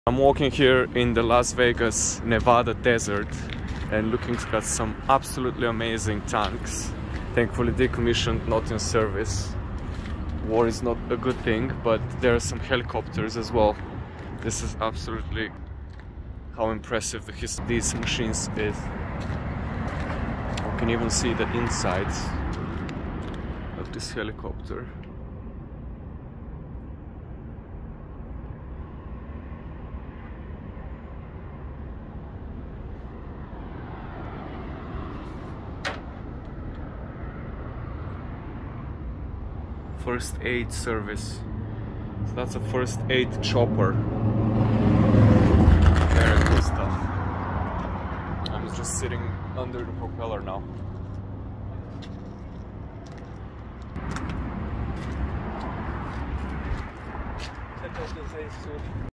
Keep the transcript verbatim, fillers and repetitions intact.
I'm walking here in the Las Vegas, Nevada desert and looking at some absolutely amazing tanks. Thankfully decommissioned, not in service. War is not a good thing, but there are some helicopters as well. This is absolutely how impressive the history of these machines is. You can even see the insides of this helicopter. First aid service. So that's a first aid chopper. Very cool stuff. I'm just sitting under the propeller now.